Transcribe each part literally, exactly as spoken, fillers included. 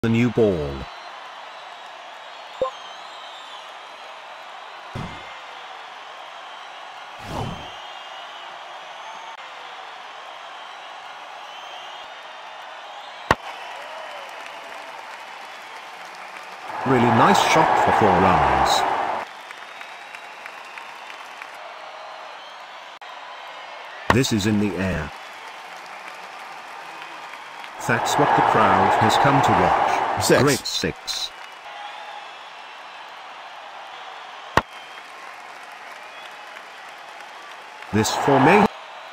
The new ball. Really nice shot for four runs. This is in the air. That's what the crowd has come to watch. Six. Great six. This formation.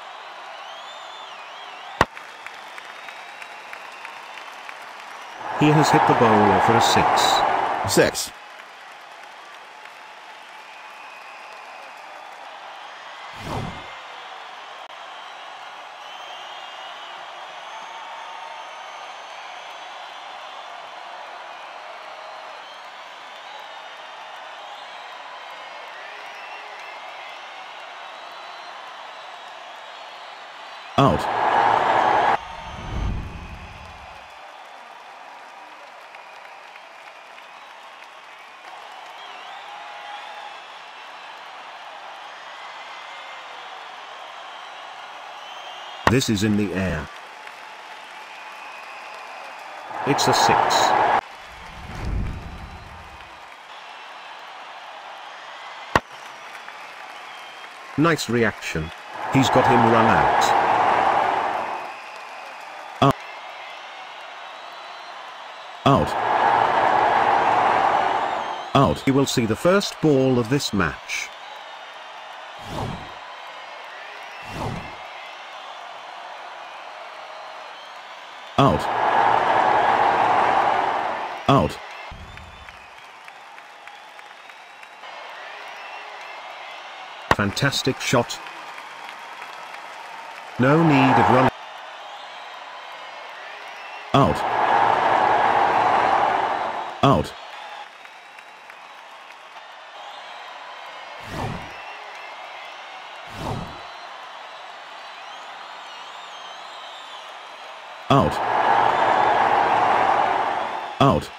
He has hit the bowler for a six. Six. Out. This is in the air. It's a six. Nice reaction. He's got him run out. Out. Out. He will see the first ball of this match. Out. Out. Fantastic shot. No need of running. Out. Out. Out. Out.